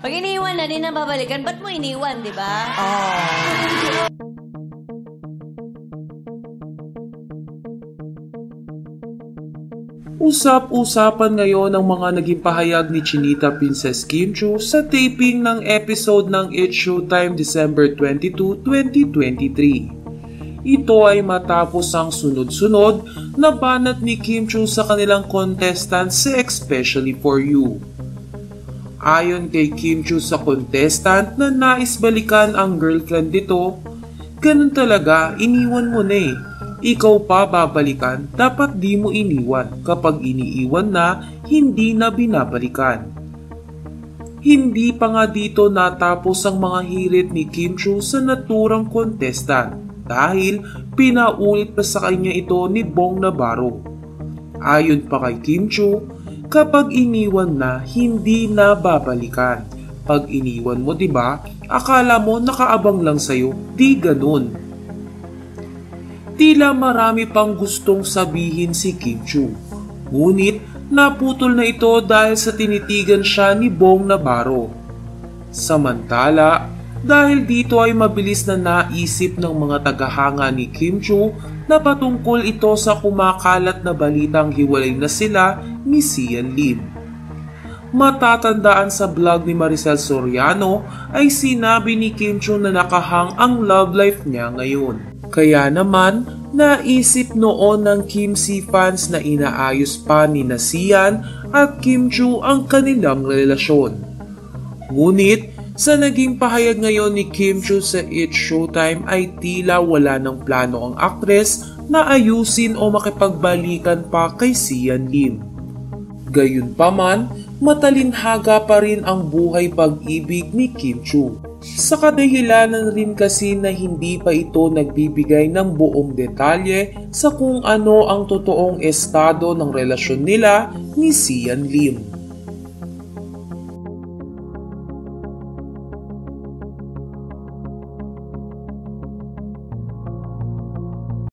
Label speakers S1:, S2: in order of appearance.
S1: Pag iniwan na, di na babalikan. Ba't mo iniwan, di ba?
S2: Usap-usapan ngayon ang mga naging pahayag ni Chinita Princess Kim Chiu sa taping ng episode ng It's Showtime December 22, 2023. Ito ay matapos ang sunod-sunod na banat ni Kim Chiu sa kanilang contestant sa Especially For You. Ayon kay Kim Chiu sa contestant na nais balikan ang girlfriend nito, ganun talaga, iniwan mo na eh. Ikaw pa babalikan, dapat di mo iniwan. Kapag iniiwan na, hindi na binabalikan. Hindi pa nga dito natapos ang mga hirit ni Kim Chiu sa naturang contestant dahil pinaulit pa sa kanya ito ni Bong Navarro. Ayon pa kay Kim Chiu, kapag iniwan na, hindi na babalikan. Pag iniwan mo, diba, akala mo nakaabang lang sa'yo, di ganun. Tila marami pang gustong sabihin si Kim Chiu. Ngunit naputol na ito dahil sa tinitigan siya ni Bong Navarro. Samantala, dahil dito ay mabilis na naisip ng mga tagahanga ni Kim Chiu na patungkol ito sa kumakalat na balitang hiwalay na sila ni Sian Lim. Matatandaan sa vlog ni Maricel Soriano ay sinabi ni Kim Chiu na nakahang ang love life niya ngayon. Kaya naman, naisip noon ng Kim C fans na inaayos pa ni Sian at Kim Chiu ang kanilang relasyon. Ngunit, sa naging pahayag ngayon ni Kim Chiu sa It's Showtime ay tila wala ng plano ang aktres na ayusin o makipagbalikan pa kay Sian Lim. Gayunpaman, matalinhaga pa rin ang buhay pag-ibig ni Kim Chiu. Sa kadahilanan rin kasi na hindi pa ito nagbibigay ng buong detalye sa kung ano ang totoong estado ng relasyon nila ni Sian Lim.